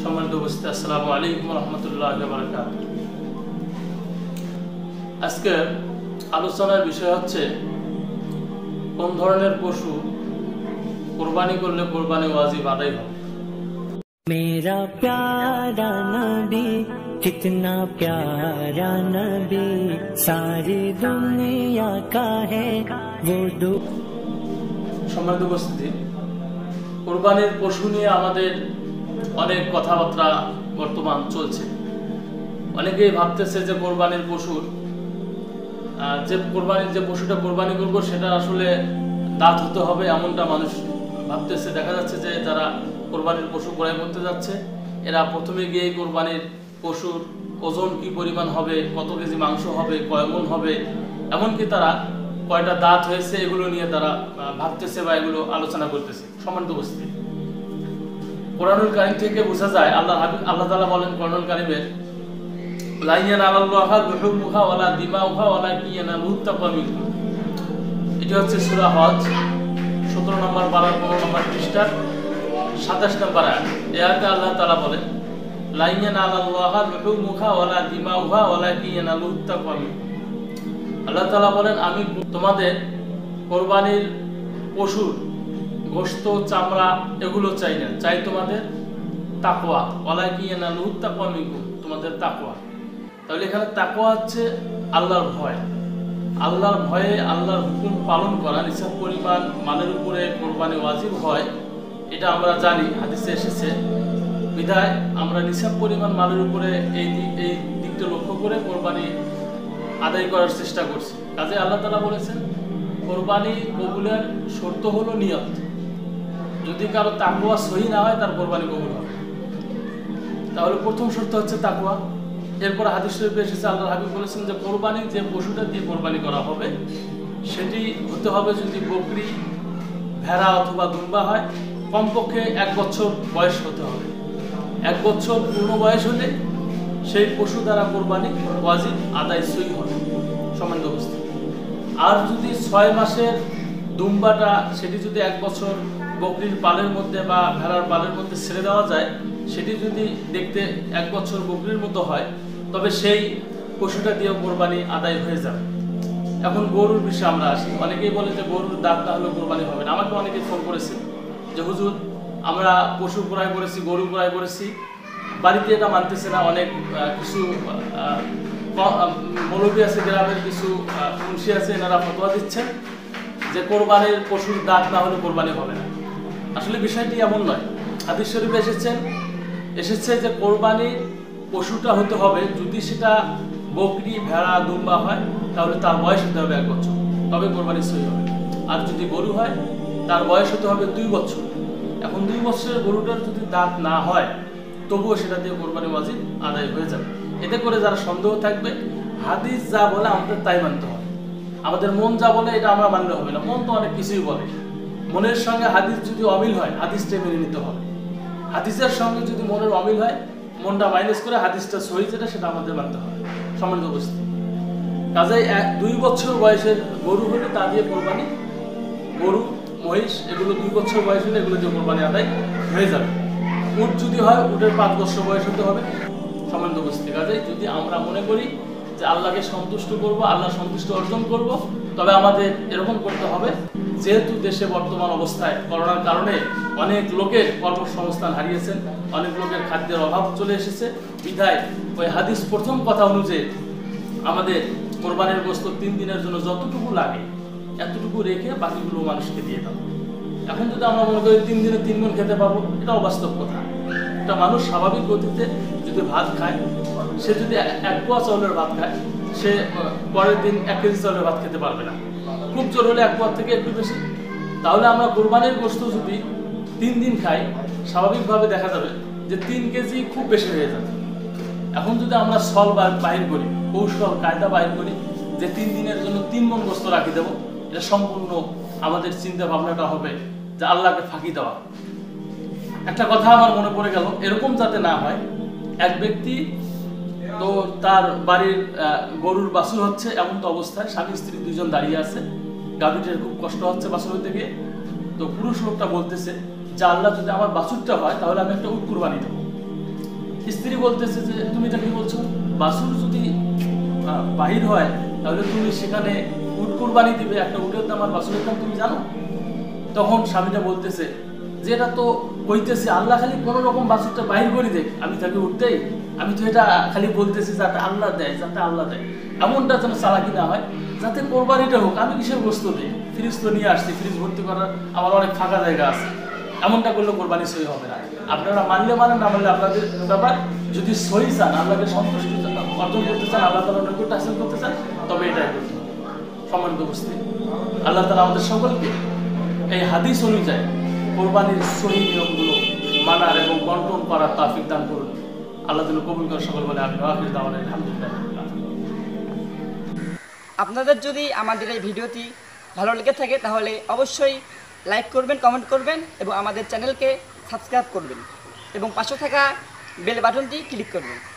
সম্মানিত উপস্থিতি, আসসালামু আলাইকুম রহমতুল্লাহি ওয়া বারাকাতুহু। আজকে আলোচনার বিষয় হচ্ছে কোন ধরনের পশু কুরবানি করলে কুরবানি ওয়াজিব আদায় হবে। मेरा प्यारा नबी कितना प्यारा नबी सारी दुनिया का है वो সম্মানিত উপস্থিতি, কুরবানির পশু নিয়ে আমাদের অনেক কথাবার্তা বর্তমান চলছে। অনেকেই ভাবতেছে যে কোরবানির পশুর যে পশুটা কোরবানি করবো সেটা আসলে দাঁত হতে হবে, এমনটা মানুষ ভাবতেছে। দেখা যাচ্ছে যে যারা কোরবানির পশু ক্রয় করতে যাচ্ছে, এরা প্রথমে গিয়ে কোরবানির পশুর ওজন কি পরিমাণ হবে, কত কেজি মাংস হবে, কয় মণ হবে, এমনকি তারা কয়টা দাঁত হয়েছে এগুলো নিয়ে তারা ভাবতেছে বা এগুলো আলোচনা করতেছে। সম্মানিত উপস্থিতি, কোরআনুল কারীম থেকে বোঝা যায়, আল্লাহ তাআলা বলেন কোরআনুল কারীমে, লা ইয়ানালাল্লাহু লুহুমুহা ওয়ালা দিমাউহা ওয়ালাকিন ইয়ানালুহু তাকওয়া মিনকুম। এটা হচ্ছে সূরা হজ 17 নম্বর পারা 15 নম্বর পৃষ্ঠা 27 নম্বর আয়াত। এই আয়াতে আল্লাহ তাআলা বলেন, লা ইয়ানালাল্লাহু লুহুমুহা ওয়ালা দিমাউহা ওয়ালাকিন ইয়ানালুহু তাকওয়া মিনকুম। আল্লাহ তাআলা বলেন, আমি তোমাদের কোরবানির পশুর গোশত, চামড়া এগুলো চাই না, চাই তোমাদের তাকওয়া। ওয়ালাকিন ইয়ানালুহু তাকওয়া মিনকুম, তোমাদের তাকওয়া। তাহলে এখানে তাকওয়া হচ্ছে আল্লাহর ভয়। আল্লাহর ভয়ে আল্লাহর হুকুম পালন করা, নিছক পরিমাণ মালের উপরে কোরবানি ওয়াজিব হয়, এটা আমরা জানি, হাদিসে এসেছে। বিধায় আমরা নিছক পরিমাণ মালের উপরে এই দিকটা লক্ষ্য করে কোরবানি আদায় করার চেষ্টা করছি। কাজে আল্লাহ তাআলা বলেছেন, কোরবানি কবুলের শর্ত হলো নিয়ত। যদি কারো তাকওয়া সহি না হয়, তার কোরবানি কবুল হবে। তাহলে প্রথম শর্ত হচ্ছে তাকওয়া। এরপর হাদিস শরীফে এসেছে, আল্লাহর হাবিব বলেছেন যে কোরবানি যে পশুটা দিয়ে কোরবানি করা হবে সেটি হতে হবে, যদি বকরি, ভেড়া অথবা দুম্বা হয়, কমপক্ষে 1 বছর বয়স হতে হবে। 1 বছর পূর্ণ বয়স হলে সেই পশু দ্বারা কোরবানি ওয়াজিব আদায় সই হবে। সম্মানিত অবস্থা, আর যদি 6 মাসের দুম্বাটা সেটি যদি 1 বছর বকরির পালের মধ্যে বা ভেড়ার পালের মধ্যে ছেড়ে দেওয়া যায়, সেটি যদি দেখতে 1 বছর বকরির মতো হয়, তবে সেই পশুটা দিয়ে কোরবানি আদায় হয়ে যাবে। এখন গরুর বিষয়ে আমরা আসি। অনেকেই বলে যে গরুর দাঁত না হলে কোরবানি হবে না। আমাকে অনেকে ফোন করেছে যে হুজুর, আমরা পশু ক্রয় করেছি, গরু ক্রয় করেছি, বাড়িতে এটা মানতেছে না। অনেক কিছু মৌলবী আছে, গ্রামের কিছু মুন্সি আছে, এনারা ফতোয়া দিচ্ছেন যে কোরবানির পশুর দাঁত না হলে কোরবানি হবে না। আসলে বিষয়টি এমন নয়। হাদিস শরীফে এসেছে যে কোরবানির পশুটা হতে হবে, যদি সেটা বকরি, ভেড়া, দুম্বা হয়, তাহলে তার বয়স হতে হবে 1 বছর, তবে কোরবানি সহি হবে। আর যদি গরু হয়, তার বয়স হতে হবে 2 বছর। এখন 2 বছরের গরুটার যদি দাঁত না হয়, তবুও সেটা দিয়ে কোরবানি ওয়াজিব আদায় হয়ে যাবে। এতে করে যারা সন্দেহ থাকবে, হাদিস যা বলে আমাদের তাই মানতে হবে। আমাদের মন যা বলে এটা আমরা মানলে হবে না। মন তো অনেক কিছুই বলে। মনের সঙ্গে হাদিস যদি অমিল হয়, হাদিসটা মেনে নিতে হবে। হাদিসের সঙ্গে যদি মনের অমিল হয়, মনটা মাইনাস করে হাদিসটা সহি যেটা সেটা আমাদের মানতে হবে। সম্মানিত উপস্থিতি, কাজেই 2 বছর বয়সের গরু হলে তা দিয়ে কোরবানি, গরু, মহিষ এগুলো 2 বছর বয়স হলে এগুলো দিয়ে কোরবানি আদায় হয়ে যাবে। উট যদি হয়, উটের 5 বছর বয়স হতে হবে। সম্মানিত উপস্থিতি, কাজেই যদি আমরা মনে করি যে আল্লাহকে সন্তুষ্ট করব, আল্লাহ সন্তুষ্ট অর্জন করব, তবে আমাদের এরকম করতে হবে, যেহেতু দেশে বর্তমান অবস্থায় করোনার কারণে অনেক লোকের কর্মসংস্থান হারিয়েছেন, অনেক লোকের খাদ্যের অভাব চলে এসেছে। বিধায় ওই হাদিস প্রথম কথা অনুযায়ী আমাদের কোরবানির গোশত 3 দিনের জন্য যতটুকু লাগে এতটুকু রেখে বাকিগুলো মানুষকে দিয়ে দাও। এখন যদি আমরা মনে করি 3 দিনে 3 মণ খেতে পাবো, এটা অবাস্তব কথা। একটা মানুষ স্বাভাবিক গতিতে যদি ভাত খায়, সে যদি 1 পোয়া চাউলের ভাত খায়, সে পরের দিন 1 কেজি চাউলের ভাত খেতে পারবে না। খুব জোর হলে 1 পোয়া থেকে একটু বেশি। তাহলে আমরা কোরবানির গোশত যদি 3 দিন খাই, স্বাভাবিকভাবে দেখা যাবে যে 3 কেজি খুব বেশি হয়ে যাবে। এখন যদি আমরা ছল বাহির করি, কৌশল কায়দা বাহির করি যে 3 দিনের জন্য 3 মণ গোশত রাখি দেবো, এটা সম্পূর্ণ আমাদের চিন্তা ভাবনাটা হবে যে আল্লাহকে ফাঁকি দেওয়া। একটা কথা আমার মনে পড়ে গেল, এরকম যাতে না হয়। এক ব্যক্তি তো তার বাড়ির গরুর বাছুর হচ্ছে, এমন তো অবস্থায় স্বামী স্ত্রী 2 জন দাঁড়িয়ে আছে, গাভীটির খুব কষ্ট হচ্ছে বাছুর হইতে গিয়ে। তো পুরুষ লোকটা বলতেছে যে আল্লাহ যদি আমার বাছুরটা হয়, তাহলে আমি একটা উট কুরবানি দেবো। স্ত্রী বলতেছে যে তুমি এটা কি বলছো, বাছুর যদি বাহির হয় তাহলে তুমি সেখানে উট কুরবানি দিবে, একটা উটের দাম আর বাছুরের দাম তুমি জানো? তখন স্বামীটা বলতেছে যে এটা তো কইতেছে আল্লাহ খালি কোনো রকম বাছুরটা বাহির করে দেখ, আমি তাকে উঠতেই, আমি তো এটা খালি বলতেছি যাতে আল্লাহ দেয়, যাতে আল্লাহ দেয়, এমনটা যেন চালাকি না হয়, যাতে কোরবানিটা হোক। আমি কিসের বস্তু দিই, ফ্রিজ তো নিয়ে আসছি, ফ্রিজ ভর্তি করার আমার অনেক ফাঁকা জায়গা আছে, এমনটা করলে কোরবানি সহি হবে না। আপনারা মানলে মানেন, না মানলে আপনাদের ব্যাপার। যদি সহি চান, আল্লাহকে সন্তুষ্ট অর্জন করতে চান, আল্লাহ তাআলার নৈকট্য হাসিল করতে চান, তবে এটাই করতে হবে। সম্মানিত উপস্থিতি, আল্লাহ তাআলা আমাদের সকলকে এই হাদিস অনুযায়ী কোরবানির সহি নিয়মগুলো মানার এবং বন্টন করার তৌফিক দান করুন। আল্লাহ যেন কবুল করে সকল বলে আমি আখির দাওয়ানা আলহামদুলিল্লাহ। আপনাদের যদি আমাদের এই ভিডিওটি ভালো লেগে থাকে তাহলে অবশ্যই লাইক করবেন, কমেন্ট করবেন এবং আমাদের চ্যানেলকে সাবস্ক্রাইব করবেন এবং পাশে থাকা বেল বাটনটি ক্লিক করবেন।